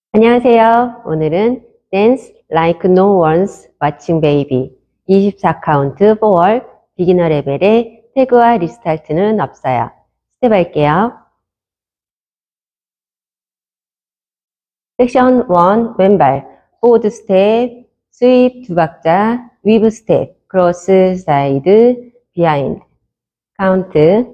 안녕하세요. 오늘은 Dance Like No One's Watching Baby 24카운트 4월 비기너 레벨의 태그와 리스타트는 없어요. 스텝 할게요. 섹션 1 왼발 포워드 스텝, 스윕 두 박자, 위브 스텝, 크로스 사이드, 비하인드 카운트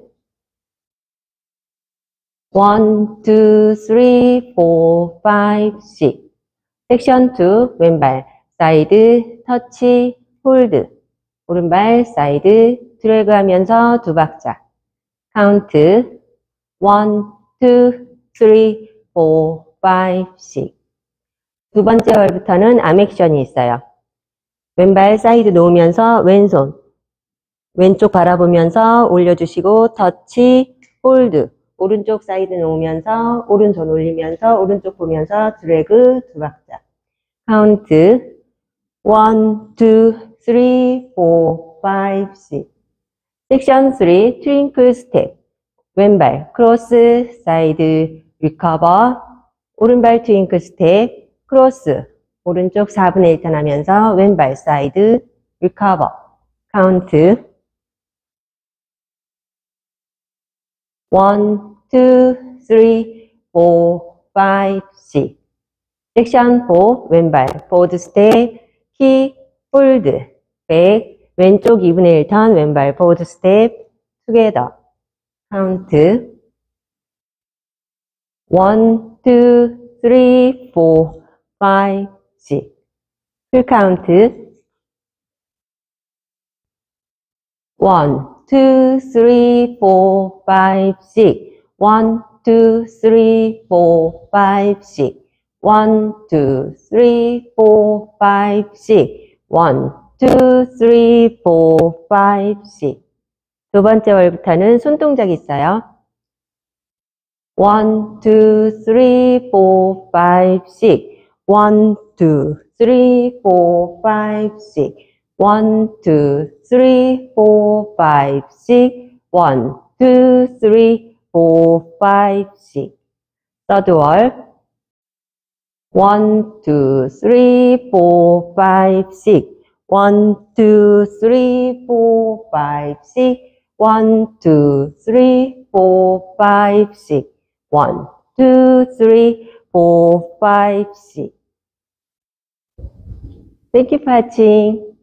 1, 2, 3, 4, 5, 6 섹션 2 왼발 사이드 터치 홀드 오른발 사이드 드래그 하면서 두 박자 카운트 1, 2, 3, 4, 5, 6 두 번째 월부터는 암 액션이 있어요. 왼발 사이드 놓으면서 왼손 왼쪽 바라보면서 올려주시고 터치 홀드 오른쪽 사이드 놓으면서 오른손 올리면서 오른쪽 보면서 드래그 두 박자 카운트 1, 2, 3, 4, 5, 6 섹션 3 트윙클 스텝 왼발 크로스 사이드 리커버 오른발 트윙클 스텝 크로스 오른쪽 4분의 1턴 하면서 왼발 사이드 리커버 카운트 1, 2, 3, 4, 5, 6 섹션 4 왼발 포워드 스텝 킥 홀드 백 왼쪽 2분의 1턴 왼발 포워드 스텝 투게더 카운트 1, 2, 3, 4, 5, 6 풀 카운트 1, 2, 3, 4, 5, 6 1, 2, 3, 4, 5, 6 1, 2, 3, 4, 5, 6 1, 2, 3, 4, 5, 6 두 번째 월부터는 손동작이 있어요. 1, 2, 3, 4, 5, 6 1, 2, 3, 4, 5, 6 1, 2, 3, 4, 5, 6 1, 2, 3, 4, 5, 6 서드 월 1, 2, 3, 4, 5, 6 1, 2, 3, 4, 5, 6 1, 2, 3, 4, 5, 6 1, 2, 3, 4, 5, 6 Thank you for watching.